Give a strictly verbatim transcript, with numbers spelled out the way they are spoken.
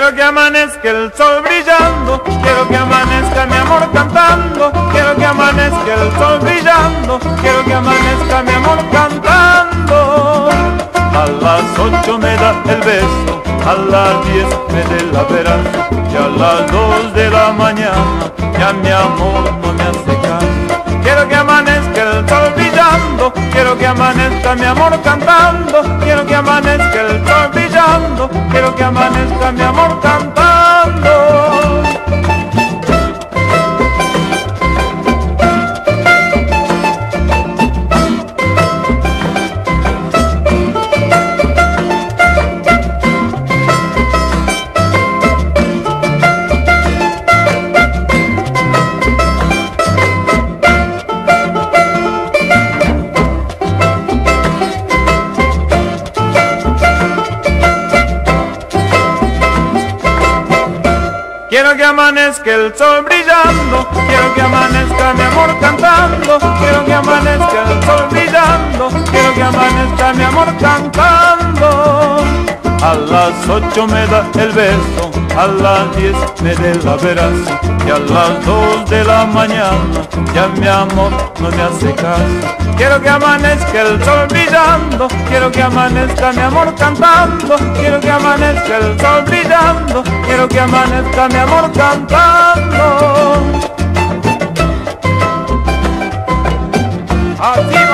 Quiero que amanezca el sol brillando, quiero que amanezca mi amor cantando, quiero que amanezca el sol brillando, quiero que amanezca mi amor cantando. A las ocho me da el beso, a las diez me da el abrazo, y a las dos de la mañana ya mi amor no me hace caso. Quiero que amanezca el sol brillando, quiero que amanezca mi amor cantando, quiero que amanezca el sol brillando, quiero que amanezca mi amor cantando. Quiero que amanezca el sol brillando, quiero que amanezca mi amor cantando, quiero que amanezca el sol brillando, quiero que amanezca mi amor cantando. A las ocho me da el beso, a las diez me da el abrazo, y a las dos de la mañana ya mi amor no me hace caso. Quiero que amanezca el sol brillando, quiero que amanezca mi amor cantando, quiero que amanezca el sol brillando, quiero que amanezca mi amor cantando. Así